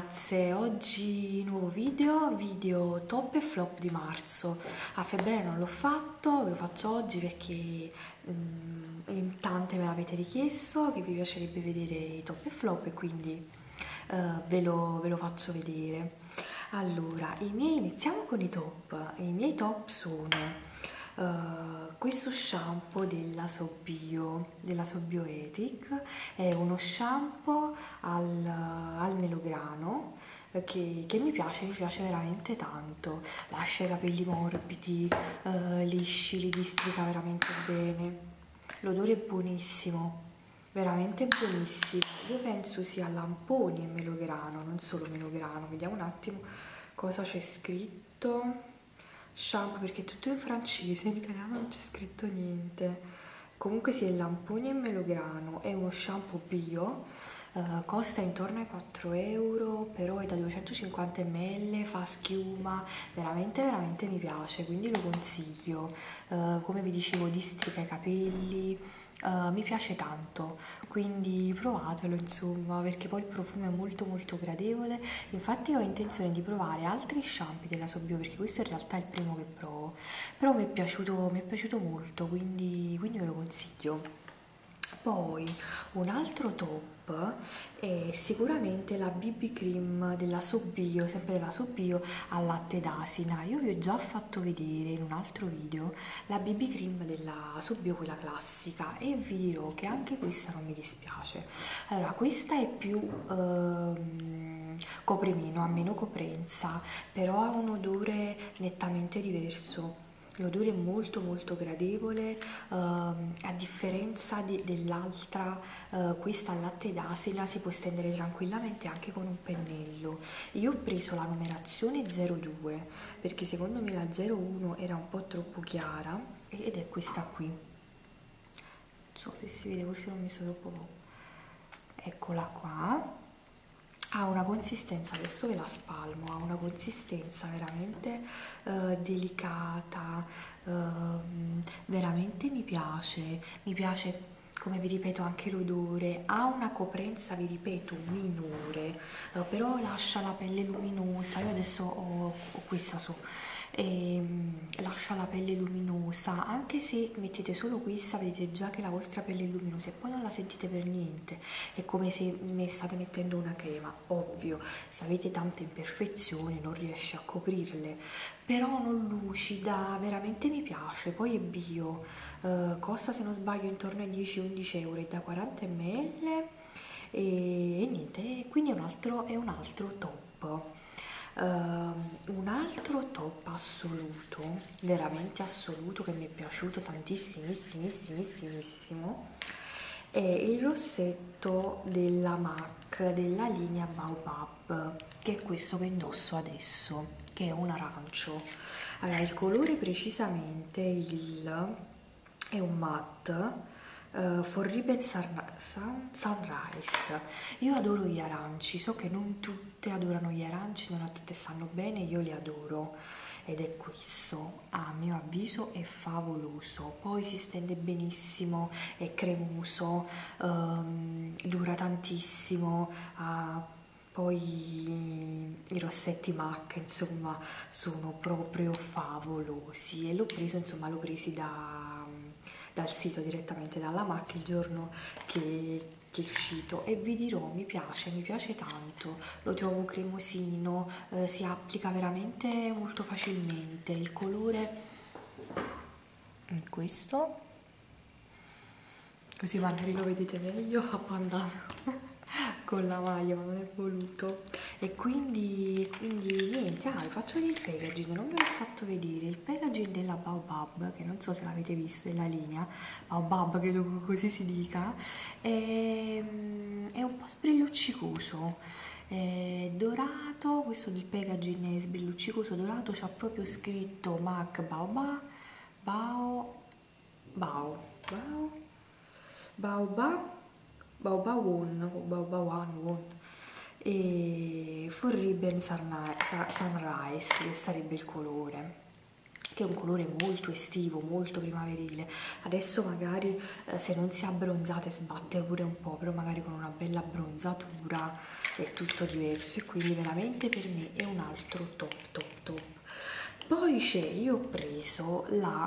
ragazze, oggi nuovo video top e flop di marzo. A febbraio non l'ho fatto, ve lo faccio oggi perché in tante me l'avete richiesto che vi piacerebbe vedere i top e flop e quindi ve lo faccio vedere. Allora, iniziamo con i top. I miei top sono questo shampoo della Sobio Ethic. È uno shampoo al melograno che mi piace veramente tanto. Lascia i capelli morbidi, lisci, li districa veramente bene. L'odore è buonissimo, veramente buonissimo. Io penso sia lamponi e melograno, non solo melograno. Vediamo un attimo cosa c'è scritto. Shampoo, perché è tutto in francese, in italiano non c'è scritto niente. Comunque sia, il lamponi e melograno è uno shampoo bio, costa intorno ai 4 euro, però è da 250 ml, fa schiuma, veramente mi piace, quindi lo consiglio. Come vi dicevo, districa i capelli, mi piace tanto, quindi provatelo insomma, perché poi il profumo è molto gradevole. Infatti ho intenzione di provare altri shampoo della Sobio, perché questo in realtà è il primo che provo, però mi è piaciuto molto, quindi ve lo consiglio. Poi un altro top è sicuramente la BB Cream della Sobio, sempre della Sobio, al latte d'asina. Io vi ho già fatto vedere in un altro video la BB Cream della Sobio, quella classica, e vi dirò che anche questa non mi dispiace. Allora, questa è più copre meno, ha meno coprenza, però ha un odore nettamente diverso. L'odore è molto gradevole, a differenza dell'altra, questa al latte d'asina si può stendere tranquillamente anche con un pennello. Io ho preso la numerazione 02 perché secondo me la 01 era un po' troppo chiara ed è questa qui. Non so se si vede, forse l'ho messo troppo poco. Eccola qua. Ha una consistenza, adesso ve la spalmo, ha una consistenza veramente delicata, veramente mi piace, come vi ripeto, anche l'odore. Ha una coprenza, vi ripeto, minore, però lascia la pelle luminosa. Io adesso ho questa su, e lascia la pelle luminosa, anche se mettete solo questa vedete già che la vostra pelle è luminosa e poi non la sentite per niente, è come se state mettendo una crema. Ovvio, se avete tante imperfezioni non riesce a coprirle, però non lucida, veramente mi piace. Poi è bio, costa se non sbaglio intorno ai 10-11 euro, è da 40 ml e niente, quindi è un altro top. Un altro top assoluto, veramente assoluto, che mi è piaciuto tantissimissimissimo, è il rossetto della MAC della linea Baobab, che è questo che indosso adesso, che è un arancio. Allora, il colore precisamente è un matte, For Ribbon Sunrise. Io adoro gli aranci, so che non tutte adorano gli aranci, non a tutte stanno bene, io li adoro, ed è questo, a mio avviso è favoloso. Poi si stende benissimo, è cremoso, dura tantissimo, poi i rossetti MAC insomma sono proprio favolosi, e l'ho preso, insomma l'ho presi dal sito, direttamente dalla MAC, il giorno che è uscito, e vi dirò, mi piace tanto, lo trovo cremosino, si applica veramente molto facilmente. Il colore è questo, così magari lo vedete meglio, a pandato con la maglia, ma non è voluto. E quindi niente, vi faccio vedere il packaging, non ve l'ho fatto vedere. Il packaging della Baobab, che non so se l'avete visto, della linea Baobab, credo così si dica, è un po' sbrilluccicoso, è dorato. Questo del packaging è sbrilluccicoso dorato, c'ha proprio scritto MAC Baobab, Baobab One o Baobab One e For Ribbon Sunrise, che sarebbe il colore. che è un colore molto estivo, molto primaverile. Adesso magari se non si è abbronzate sbatte pure un po', però magari con una bella abbronzatura è tutto diverso e quindi veramente per me è un altro top top top. Poi io ho preso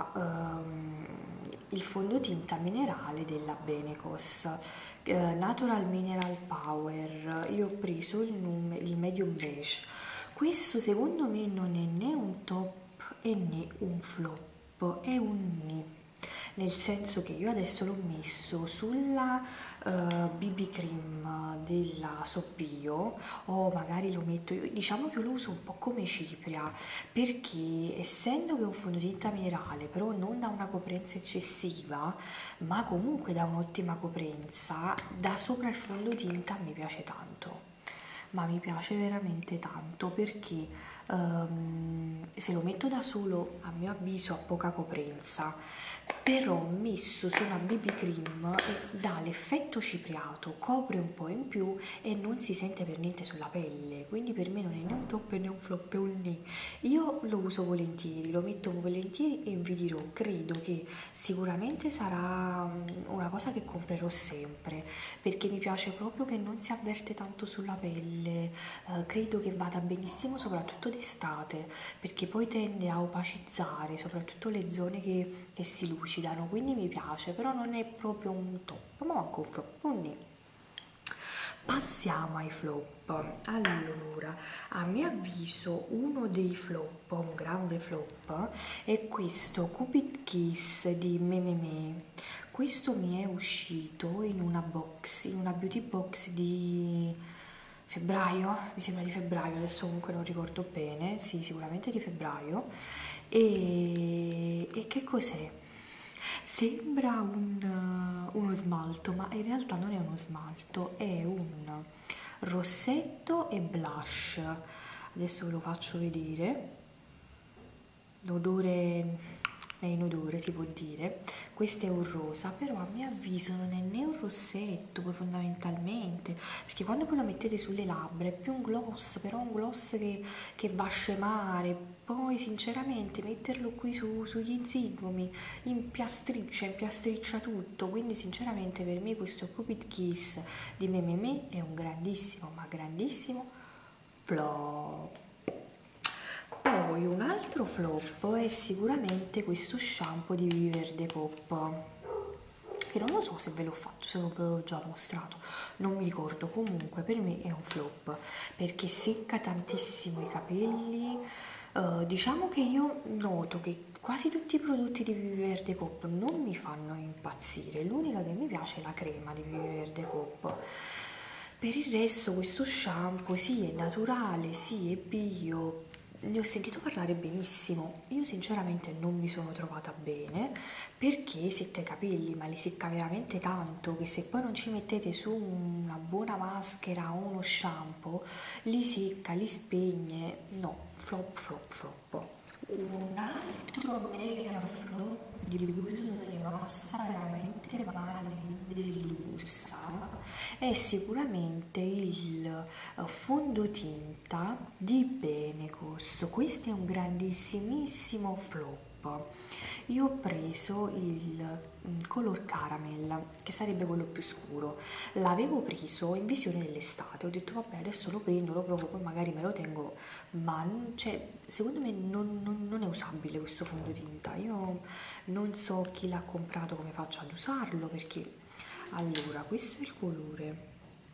il fondotinta minerale della Benecos, Natural Mineral Power. Io ho preso il medium beige. Questo secondo me non è né un top e né un flop, è un ni. Nel senso che io adesso l'ho messo sulla BB cream della Soppio o magari lo metto, diciamo che io lo uso un po' come cipria perché essendo che è un fondotinta minerale però non da una coprenza eccessiva ma comunque da un'ottima coprenza, da sopra il fondotinta mi piace tanto, ma mi piace veramente tanto perché se lo metto da solo a mio avviso ha poca coprenza, però messo su una BB cream dà l'effetto cipriato, copre un po' in più e non si sente per niente sulla pelle, quindi per me non è né un top né un flop, è un ni. Io lo uso volentieri, lo metto volentieri e vi dirò, credo che sicuramente sarà una cosa che comprerò sempre perché mi piace proprio che non si avverte tanto sulla pelle, credo che vada benissimo soprattutto d'estate perché poi tende a opacizzare soprattutto le zone che si lucidano, quindi mi piace, però non è proprio un top, ma manco un flop, un ni. Passiamo ai flop. Allora, a mio avviso uno dei flop, un grande flop, è questo Cupid Kiss di Mememe. Questo mi è uscito in una box, in una beauty box di febbraio, mi sembra di febbraio, adesso comunque non ricordo bene, sì, sicuramente di febbraio. E che cos'è? Sembra uno smalto, ma in realtà non è uno smalto, è un rossetto e blush. Adesso ve lo faccio vedere. L'odore è in odore, si può dire. Questo è un rosa, però a mio avviso non è né un rossetto poi fondamentalmente, perché quando poi lo mettete sulle labbra è più un gloss, però un gloss che va a scemare. Poi sinceramente metterlo qui sugli zigomi impiastriccia tutto, quindi sinceramente per me questo Cupid Kiss di Mememe è un grandissimo, ma grandissimo flop. Poi un altro flop è sicuramente questo shampoo di Viverde Cop, che non lo so se ve l'ho fatto, se ve l'ho già mostrato, non mi ricordo, comunque per me è un flop, perché secca tantissimo i capelli. Diciamo che io noto che quasi tutti i prodotti di Viverde Cop non mi fanno impazzire, l'unica che mi piace è la crema di Viverde Cop. Per il resto questo shampoo sì è naturale, sì è bio, ne ho sentito parlare benissimo, io sinceramente non mi sono trovata bene perché secca i capelli, ma li secca veramente tanto che se poi non ci mettete su una buona maschera o uno shampoo li secca, li spegne, no, flop flop flop. Un altro mega flop di cui sono rimasta veramente male delusa è sicuramente il fondotinta di Benecos. Questo è un grandissimissimo flop. Io ho preso il color caramel, che sarebbe quello più scuro. L'avevo preso in visione dell'estate, ho detto vabbè adesso lo prendo, lo provo, poi magari me lo tengo, ma cioè, secondo me non è usabile questo fondotinta. Io non so chi l'ha comprato, come faccio ad usarlo, perché allora questo è il colore,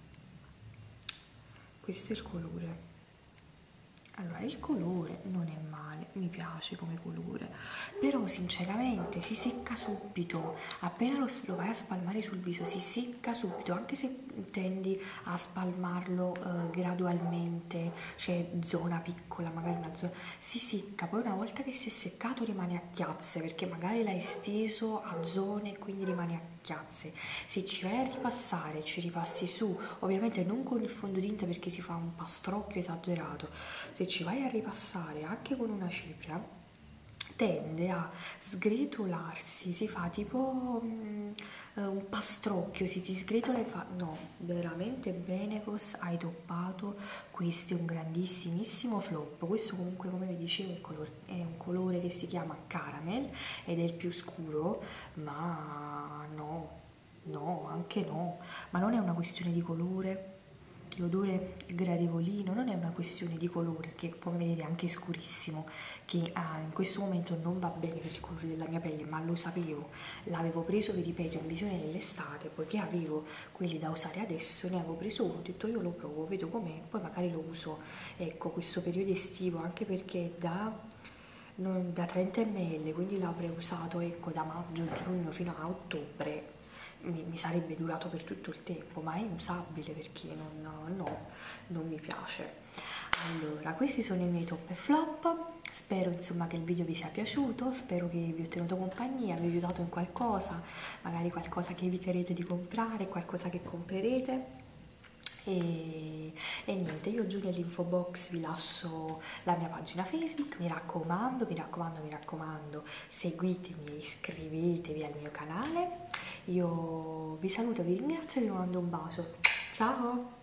questo è il colore. Allora, il colore non è male, mi piace come colore, però sinceramente si secca subito, appena lo vai a spalmare sul viso si secca subito, anche se tendi a spalmarlo gradualmente, cioè zona piccola, magari una zona, si secca, poi una volta che si è seccato rimane a chiazze, perché magari l'hai esteso a zone e quindi rimane a chiazze. Se ci vai a ripassare, ci ripassi su, ovviamente non con il fondotinta perché si fa un pastrocchio esagerato, se ci vai a ripassare anche con una cipria tende a sgretolarsi, si fa tipo un pastrocchio, si sgretola e fa... No, veramente Benecos, hai toppato, questo è un grandissimissimo flop. Questo comunque, come vi dicevo, è un colore che si chiama caramel ed è il più scuro, ma no, no, anche no, ma non è una questione di colore. L'odore è gradevolino, non è una questione di colore, che come vedete è anche scurissimo, che in questo momento non va bene per il colore della mia pelle, ma lo sapevo. L'avevo preso, vi ripeto, in visione dell'estate, poiché avevo quelli da usare adesso, ne avevo preso uno, ho detto io lo provo, vedo com'è, poi magari lo uso, ecco, questo periodo estivo, anche perché da 30 ml, quindi l'avrei usato, ecco, da maggio, giugno fino a ottobre, mi sarebbe durato per tutto il tempo, ma è usabile perché non mi piace. Allora, questi sono i miei top e flop. Spero insomma che il video vi sia piaciuto, spero che vi ho tenuto compagnia, vi ho aiutato in qualcosa, magari qualcosa che eviterete di comprare, qualcosa che comprerete. E niente, io giù nell'info box vi lascio la mia pagina Facebook, mi raccomando, mi raccomando, mi raccomando, seguitemi e iscrivetevi al mio canale. Io vi saluto, vi ringrazio e vi mando un bacio. Ciao!